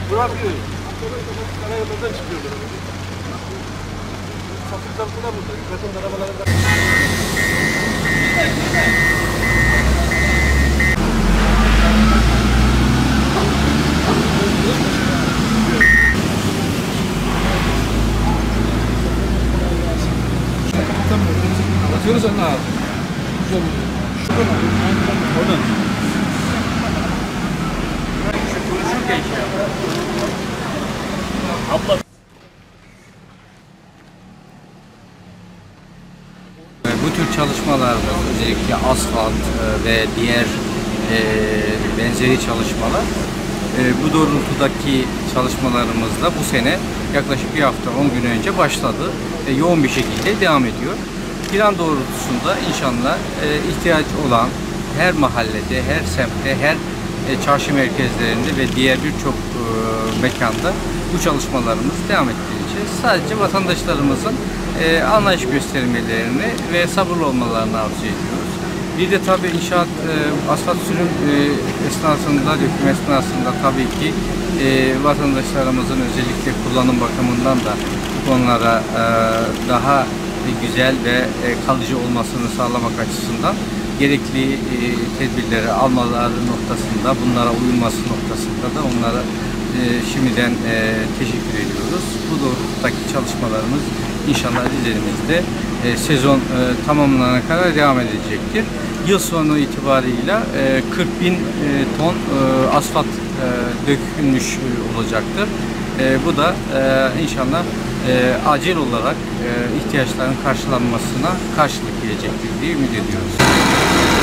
Bırakıyor. Karayollardan çıkıyorlar. Satışlar burada burada. Yukarıdan arabalardan. Atıyoruz onu abi. Oradan. Abla. Bu tür çalışmalar, özellikle asfalt ve diğer benzeri çalışmalar, bu doğrultudaki çalışmalarımızda bu sene yaklaşık bir hafta 10 gün önce başladı ve yoğun bir şekilde devam ediyor. Plan doğrultusunda inşallah ihtiyaç olan her mahallede, her semtte, her çarşı merkezlerinde ve diğer birçok mekanda bu çalışmalarımızı devam ettireceğiz. Sadece vatandaşlarımızın anlayış göstermelerini ve sabırlı olmalarını arzu ediyoruz. Bir de tabii inşaat, asfalt sürüm esnasında, döküm esnasında tabii ki vatandaşlarımızın özellikle kullanım bakımından da bu konulara daha güzel ve kalıcı olmasını sağlamak açısından gerekli tedbirleri almaları noktasında, bunlara uyulması noktasında da onlara şimdiden teşekkür ediyoruz. Bu doğrultudaki çalışmalarımız İnşallah Rize'mizde sezon tamamlanana kadar devam edecektir. Yıl sonu itibarıyla 40.000 ton asfalt dökülmüş olacaktır. Bu da inşallah acil olarak ihtiyaçların karşılanmasına karşılık gelecektir diye ümit ediyoruz.